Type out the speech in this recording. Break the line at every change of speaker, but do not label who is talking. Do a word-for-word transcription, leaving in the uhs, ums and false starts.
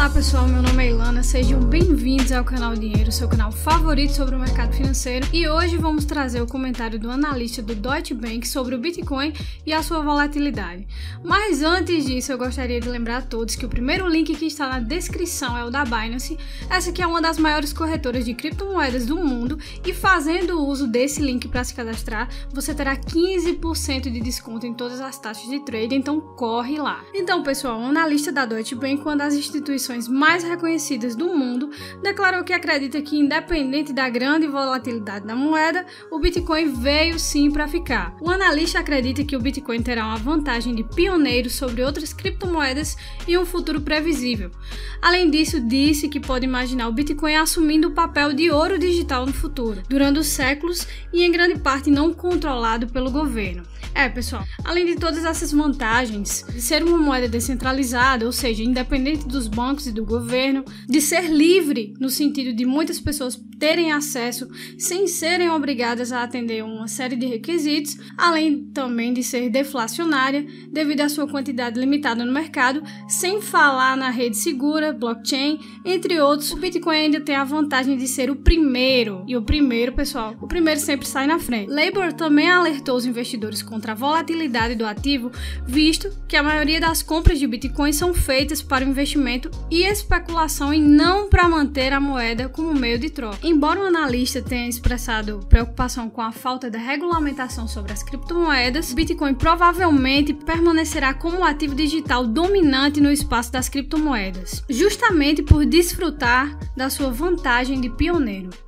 Olá pessoal, meu nome é Ilana, sejam bem-vindos ao canal Dinheiro, seu canal favorito sobre o mercado financeiro, e hoje vamos trazer o comentário do analista do Deutsche Bank sobre o Bitcoin e a sua volatilidade. Mas antes disso, eu gostaria de lembrar a todos que o primeiro link que está na descrição é o da Binance. Essa aqui é uma das maiores corretoras de criptomoedas do mundo, e fazendo uso desse link para se cadastrar, você terá quinze por cento de desconto em todas as taxas de trade, então corre lá. Então pessoal, o analista da Deutsche Bank, uma das instituições mais reconhecidas do mundo, declarou que acredita que, independente da grande volatilidade da moeda, o Bitcoin veio sim para ficar. O analista acredita que o Bitcoin terá uma vantagem de pioneiro sobre outras criptomoedas e um futuro previsível. Além disso, disse que pode imaginar o Bitcoin assumindo o papel de ouro digital no futuro, durante os séculos e em grande parte não controlado pelo governo. É, pessoal, além de todas essas vantagens de ser uma moeda descentralizada, ou seja, independente dos bancos e do governo, de ser livre no sentido de muitas pessoas terem acesso sem serem obrigadas a atender uma série de requisitos, além também de ser deflacionária devido à sua quantidade limitada no mercado, sem falar na rede segura, blockchain, entre outros, o Bitcoin ainda tem a vantagem de ser o primeiro. E o primeiro, pessoal, o primeiro sempre sai na frente. Labor também alertou os investidores contra a volatilidade do ativo, visto que a maioria das compras de Bitcoin são feitas para investimento e especulação e não para manter a moeda como meio de troca. Embora o analista tenha expressado preocupação com a falta de regulamentação sobre as criptomoedas, Bitcoin provavelmente permanecerá como um ativo digital dominante no espaço das criptomoedas, justamente por desfrutar da sua vantagem de pioneiro.